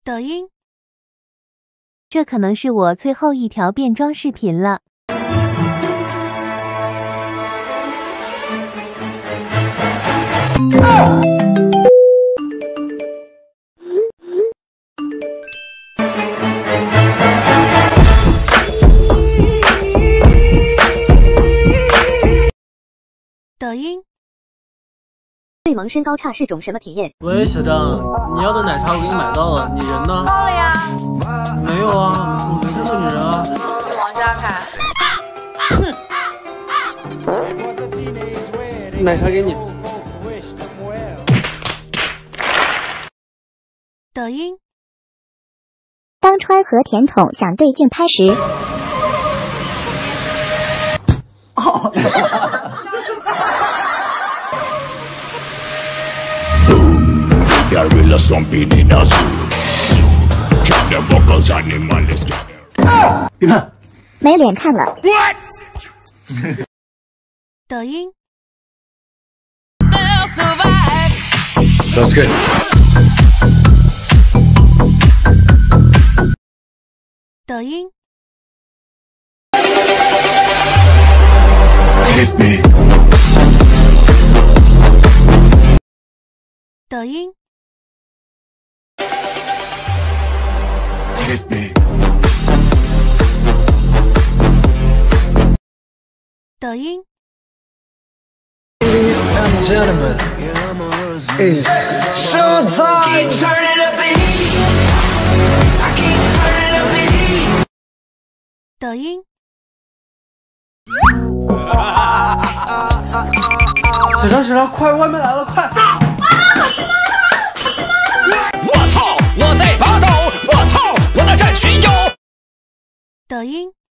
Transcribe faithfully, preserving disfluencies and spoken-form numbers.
抖音， 这可能是我最后一条变装视频了。 抖音。 对萌身高差是种什么体验？ 喂，小张，你要的奶茶我给你买到了，你人呢？ 到了呀。 没有啊，我没看到你人啊。 往下看。 哼。奶茶给你。 抖音。 当川和甜筒想对镜拍时。 哦。别看， 没脸看了。 抖音。 Sasuke。 抖音。抖音。 抖音。 Ladies and gentlemen, it's showtime. 抖音。 小张，小张，快，外卖来了，快！ 我操！我在拔斗！我操！我那战群友。 抖音。